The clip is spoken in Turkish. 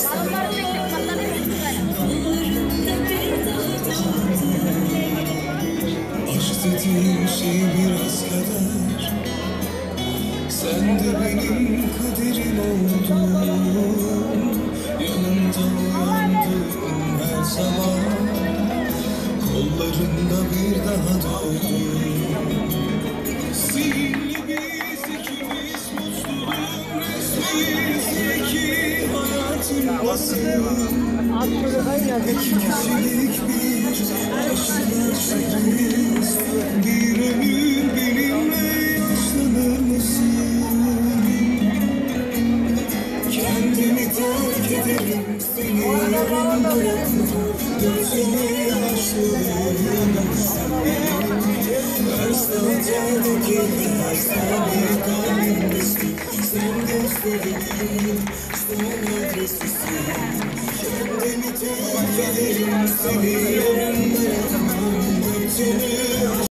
Aşk dediğim şey biraz kader, sen de benim kaderim oldun. Yanımda uyandığım her sabah, kollarında bir daha doğdum. Seninle biz ikimiz mutluluğun resmiyiz. İki hayatımdasın. İki kişilik bir aşkla şekliyiz. Bir ömür benimle yaşlanır mısın? Kendimi terk ederim, seni yarım bırakmam. Gözüme yaşlıyorum sen benim. Her saaterdeki her sabit halimdesin. Sen gözlerimin son adresisin. Kendimi terk ederim, seni yarım bırakmam. Gözüme